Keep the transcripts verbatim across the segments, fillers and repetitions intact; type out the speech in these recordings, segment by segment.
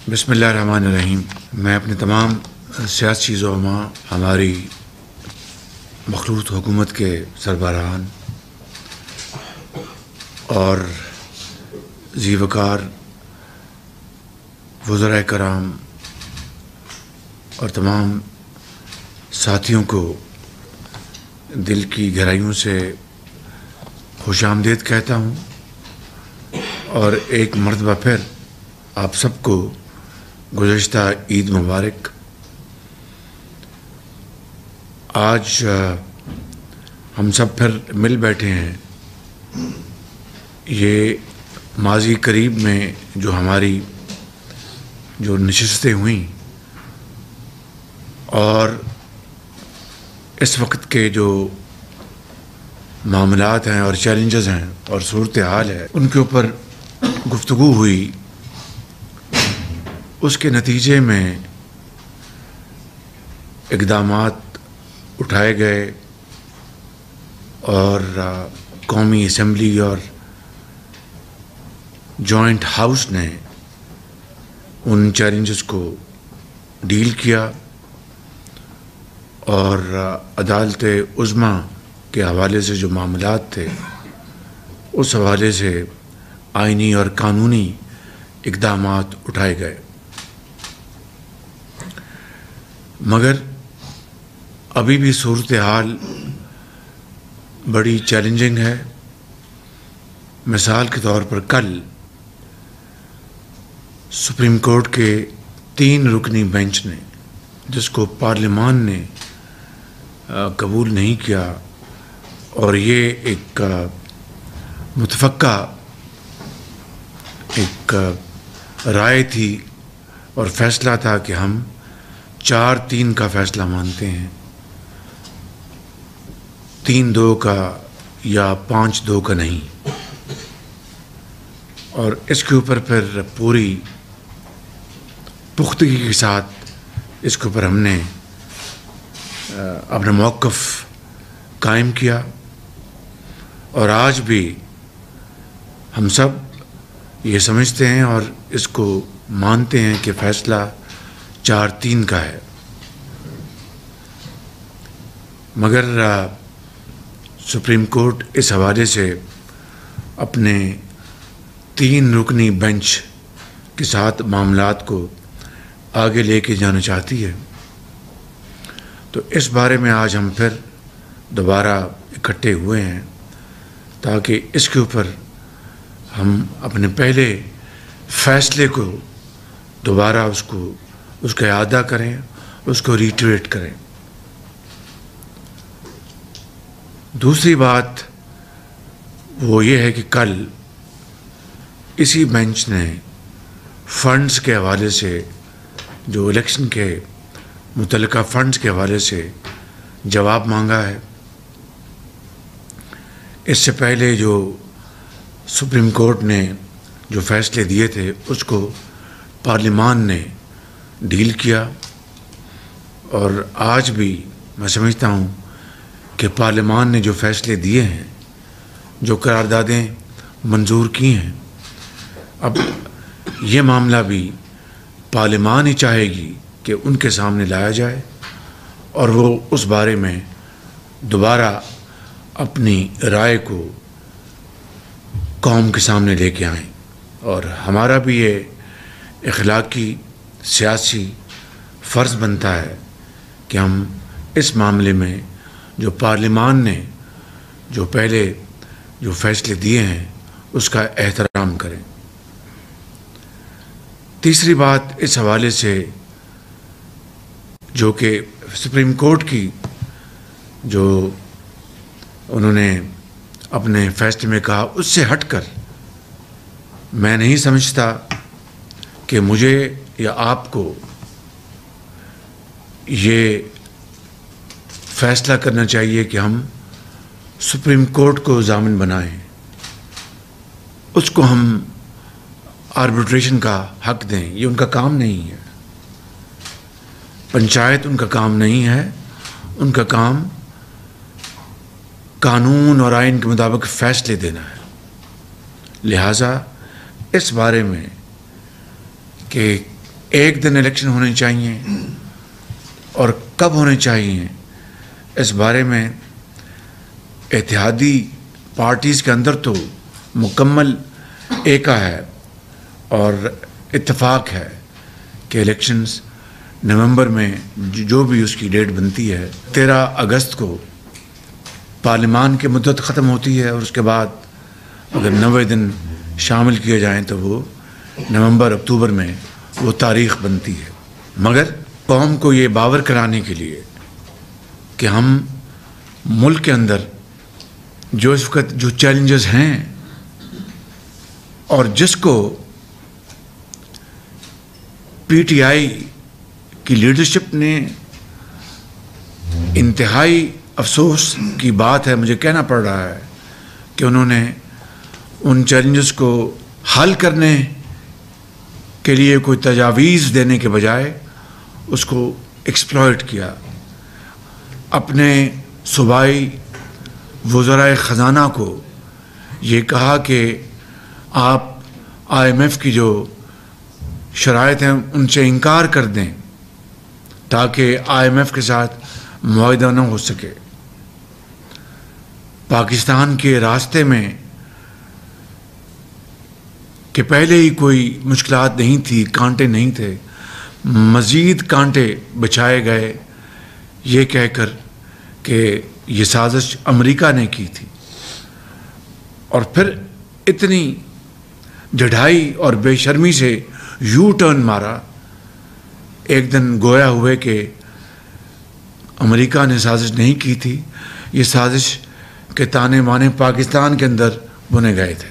بسم اللہ الرحمن الرحیم۔ میں اپنے تمام سیاسی زعماء، ہماری مخلوط حکومت کے سربراہان اور ذی وقار وزرائے کرام اور تمام ساتھیوں کو دل کی گہرائیوں سے خوش آمدید کہتا ہوں، اور ایک مرتبہ پھر آپ سب کو گزشتہ عید مبارک۔ آج ہم سب پھر مل بیٹھے ہیں۔ یہ ماضی قریب میں جو ہماری جو نشستیں ہوئیں اور اس وقت کے جو معاملات ہیں اور چیلنجز ہیں اور صورتحال ہے، ان کے اوپر گفتگو ہوئی، اس کے نتیجے میں اقدامات اٹھائے گئے اور قومی اسمبلی اور جوائنٹ ہاؤس نے ان چیلنجز کو ڈیل کیا، اور عدالت عظمیٰ کے حوالے سے جو معاملات تھے اس حوالے سے آئینی اور قانونی اقدامات اٹھائے گئے۔ مگر ابھی بھی صورتحال بڑی چیلنجنگ ہے۔ مثال کے طور پر کل سپریم کورٹ کے تین رکنی بینچ نے، جس کو پارلیمان نے قبول نہیں کیا، اور یہ ایک متفقہ ایک رائے تھی اور فیصلہ تھا کہ ہم چار تین کا فیصلہ مانتے ہیں، تین دو کا یا پانچ دو کا نہیں، اور اس کے اوپر پھر پوری پختگی کے ساتھ اس کے اوپر ہم نے اپنا موقف قائم کیا، اور آج بھی ہم سب یہ سمجھتے ہیں اور اس کو مانتے ہیں کہ فیصلہ چار تین کا ہے۔ مگر سپریم کورٹ اس حوالے سے اپنے تین رکنی بینچ کے ساتھ معاملات کو آگے لے کے جانا چاہتی ہے۔ تو اس بارے میں آج ہم پھر دوبارہ اکٹھے ہوئے ہیں تاکہ اس کے اوپر ہم اپنے پہلے فیصلے کو دوبارہ اس کو اس کا اعادہ کریں، اس کو ریٹریٹ کریں۔ دوسری بات وہ یہ ہے کہ کل اسی بینچ نے فنڈز کے حوالے سے، جو الیکشن کے متعلقہ فنڈز کے حوالے سے جواب مانگا ہے۔ اس سے پہلے جو سپریم کورٹ نے جو فیصلے دیے تھے اس کو پارلیمان نے ڈیل کیا، اور آج بھی میں سمجھتا ہوں کہ پارلیمان نے جو فیصلے دیے ہیں، جو قراردادیں منظور کی ہیں، اب یہ معاملہ بھی پارلیمان ہی چاہے گی کہ ان کے سامنے لایا جائے، اور وہ اس بارے میں دوبارہ اپنی رائے کو قوم کے سامنے لے کے آئیں۔ اور ہمارا بھی یہ اخلاقی سیاسی فرض بنتا ہے کہ ہم اس معاملے میں جو پارلیمان نے جو پہلے جو فیصلے دیے ہیں اس کا احترام کریں۔ تیسری بات اس حوالے سے جو کہ سپریم کورٹ کی جو انہوں نے اپنے فیصلے میں کہا، اس سے ہٹ کر میں نہیں سمجھتا کہ مجھے یا آپ کو یہ فیصلہ کرنا چاہیے کہ ہم سپریم کورٹ کو ضامن بنائیں، اس کو ہم آربیٹریشن کا حق دیں۔ یہ ان کا کام نہیں ہے، پنچایت ان کا کام نہیں ہے، ان کا کام قانون اور آئین کے مطابق فیصلے دینا ہے۔ لہٰذا اس بارے میں کہ ایک دن الیکشن ہونے چاہیے اور کب ہونے چاہیے، اس بارے میں اتحادی پارٹیز کے اندر تو مکمل ایکا ہے اور اتفاق ہے کہ الیکشنز نومبر میں جو بھی اس کی ڈیٹ بنتی ہے، تیرہ اگست کو پارلیمان کی مدت ختم ہوتی ہے، اور اس کے بعد اگر نوے دن شامل کیے جائیں تو وہ نومبر اکتوبر میں وہ تاریخ بنتی ہے۔ مگر قوم کو یہ باور کرانے کے لیے کہ ہم ملک کے اندر جو اس وقت جو چیلنجز ہیں اور جس کو پی ٹی آئی کی لیڈرشپ نے، انتہائی افسوس کی بات ہے مجھے کہنا پڑ رہا ہے کہ انہوں نے ان چیلنجز کو حل کرنے کے لیے کوئی تجاویز دینے کے بجائے اس کو ایکسپلائٹ کیا۔ اپنے صوبائی وزرائے خزانہ کو یہ کہا کہ آپ آئی ایم ایف کی جو شرائط ہیں ان سے انکار کر دیں تاکہ آئی ایم ایف کے ساتھ معاہدہ نہ ہو سکے۔ پاکستان کے راستے میں کہ پہلے ہی کوئی مشکلات نہیں تھی، کانٹے نہیں تھے، مزید کانٹے بچھائے گئے یہ کہہ کر کہ یہ سازش امریکہ نے کی تھی، اور پھر اتنی ڈھائی اور بے شرمی سے یو ٹرن مارا ایک دن گویا ہوئے کہ امریکہ نے سازش نہیں کی تھی، یہ سازش کے تانے بانے پاکستان کے اندر بنے گئے تھے۔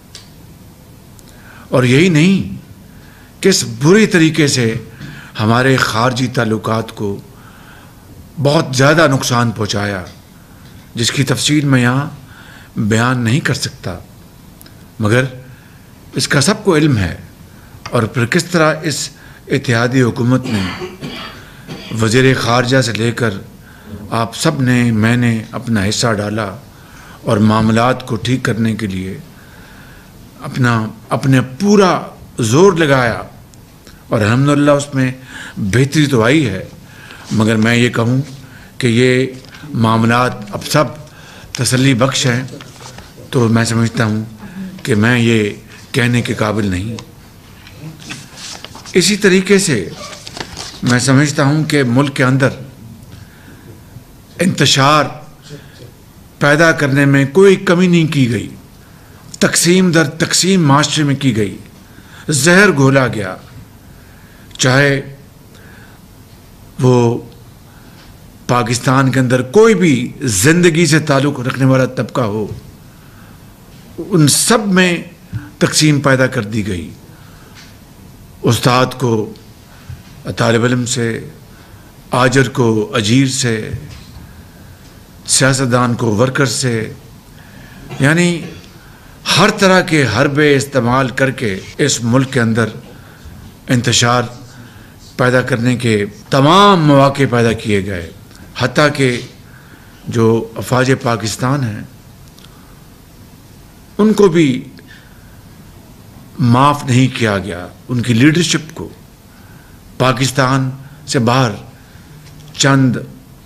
اور یہی نہیں، کس بری طریقے سے ہمارے خارجی تعلقات کو بہت زیادہ نقصان پہنچایا، جس کی تفصیل میں یہاں بیان نہیں کر سکتا، مگر اس کا سب کو علم ہے۔ اور پھر کس طرح اس اتحادی حکومت نے وزیر خارجہ سے لے کر آپ سب نے، میں نے اپنا حصہ ڈالا اور معاملات کو ٹھیک کرنے کے لیے اپنا اپنے پورا زور لگایا، اور الحمدللہ اس میں بہتری تو آئی ہے، مگر میں یہ کہوں کہ یہ معاملات اب سب تسلی بخش ہیں تو میں سمجھتا ہوں کہ میں یہ کہنے کے قابل نہیں۔ اسی طریقے سے میں سمجھتا ہوں کہ ملک کے اندر انتشار پیدا کرنے میں کوئی کمی نہیں کی گئی، تقسیم در تقسیم معاشرے میں کی گئی، زہر گھولا گیا، چاہے وہ پاکستان کے اندر کوئی بھی زندگی سے تعلق رکھنے والا طبقہ ہو، ان سب میں تقسیم پیدا کر دی گئی۔ استاد کو طالب علم سے، آجر کو اجیر سے، سیاستدان کو ورکر سے، یعنی ہر طرح کے حربے استعمال کر کے اس ملک کے اندر انتشار پیدا کرنے کے تمام مواقع پیدا کیے گئے، حتیٰ کہ جو افواج پاکستان ہیں ان کو بھی معاف نہیں کیا گیا، ان کی لیڈرشپ کو پاکستان سے باہر چند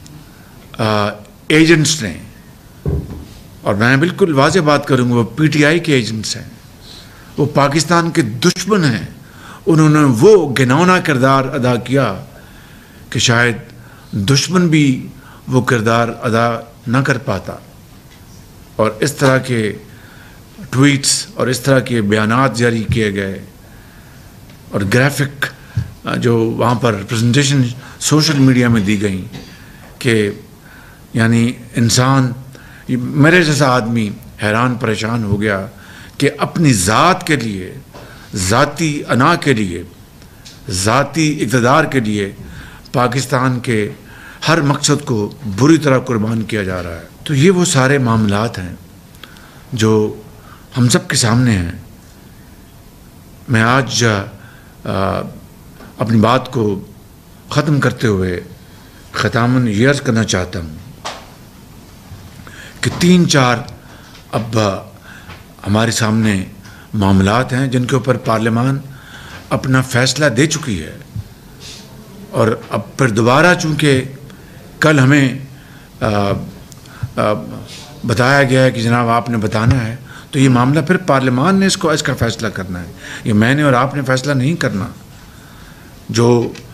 ایجنٹس نے، اور میں بالکل واضح بات کروں گا، وہ پی ٹی آئی کے ایجنٹس ہیں، وہ پاکستان کے دشمن ہیں، انہوں نے وہ گھناؤنا کردار ادا کیا کہ شاید دشمن بھی وہ کردار ادا نہ کر پاتا، اور اس طرح کے ٹویٹس اور اس طرح کے بیانات جاری کیے گئے، اور گرافک جو وہاں پر پریزنٹیشن سوشل میڈیا میں دی گئیں کہ یعنی انسان، میرے جیسا آدمی حیران پریشان ہو گیا کہ اپنی ذات کے لیے، ذاتی انا کے لیے، ذاتی اقتدار کے لیے پاکستان کے ہر مقصد کو بری طرح قربان کیا جا رہا ہے۔ تو یہ وہ سارے معاملات ہیں جو ہم سب کے سامنے ہیں۔ میں آج اپنی بات کو ختم کرتے ہوئے ختاماً یہ عرض کرنا چاہتا ہوں کہ تین چار اب ہمارے سامنے معاملات ہیں جن کے اوپر پارلیمان اپنا فیصلہ دے چکی ہے، اور اب پھر دوبارہ چونکہ کل ہمیں آ, آ, بتایا گیا ہے کہ جناب آپ نے بتانا ہے، تو یہ معاملہ پھر پارلیمان نے اس کو اس کا فیصلہ کرنا ہے، یہ میں نے اور آپ نے فیصلہ نہیں کرنا۔ جو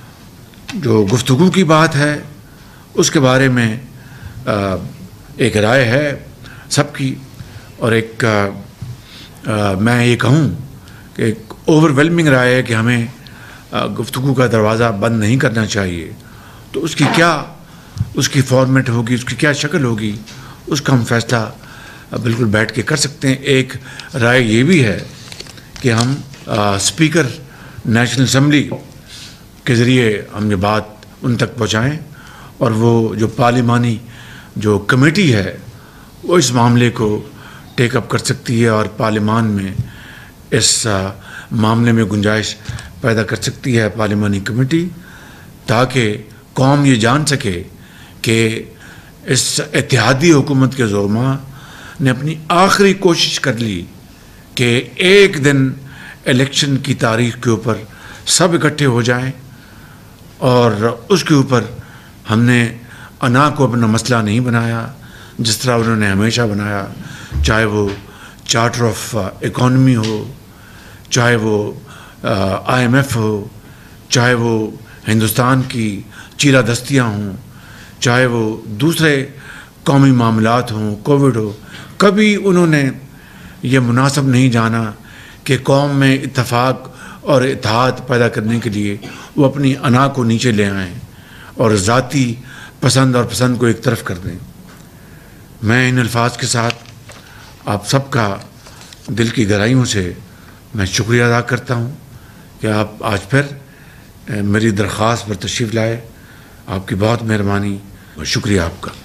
جو گفتگو کی بات ہے اس کے بارے میں آ, ایک رائے ہے سب کی، اور ایک آ, آ, میں یہ کہوں کہ ایک اوور ویلمنگ رائے ہے کہ ہمیں آ, گفتگو کا دروازہ بند نہیں کرنا چاہیے۔ تو اس کی کیا اس کی فارمیٹ ہوگی، اس کی کیا شکل ہوگی، اس کا ہم فیصلہ بالکل بیٹھ کے کر سکتے ہیں۔ ایک رائے یہ بھی ہے کہ ہم اسپیکر نیشنل اسمبلی کے ذریعے ہم یہ بات ان تک پہنچائیں، اور وہ جو پارلیمانی جو کمیٹی ہے وہ اس معاملے کو ٹیک اپ کر سکتی ہے، اور پارلیمان میں اس معاملے میں گنجائش پیدا کر سکتی ہے پارلیمانی کمیٹی، تاکہ قوم یہ جان سکے کہ اس اتحادی حکومت کے زعماء نے اپنی آخری کوشش کر لی کہ ایک دن الیکشن کی تاریخ کے اوپر سب اکٹھے ہو جائیں، اور اس کے اوپر ہم نے انا کو اپنا مسئلہ نہیں بنایا جس طرح انہوں نے ہمیشہ بنایا، چاہے وہ چارٹر آف اکانومی ہو، چاہے وہ آئی ایم ایف ہو، چاہے وہ ہندوستان کی چیرہ دستیاں ہوں، چاہے وہ دوسرے قومی معاملات ہوں، کووڈ ہو۔ کبھی انہوں نے یہ مناسب نہیں جانا کہ قوم میں اتفاق اور اتحاد پیدا کرنے کے لیے وہ اپنی انا کو نیچے لے آئیں اور ذاتی پسند اور پسند کو ایک طرف کر دیں۔ میں ان الفاظ کے ساتھ آپ سب کا دل کی گہرائیوں سے میں شکریہ ادا کرتا ہوں کہ آپ آج پھر میری درخواست پر تشریف لائے۔ آپ کی بہت مہربانی، شکریہ آپ کا۔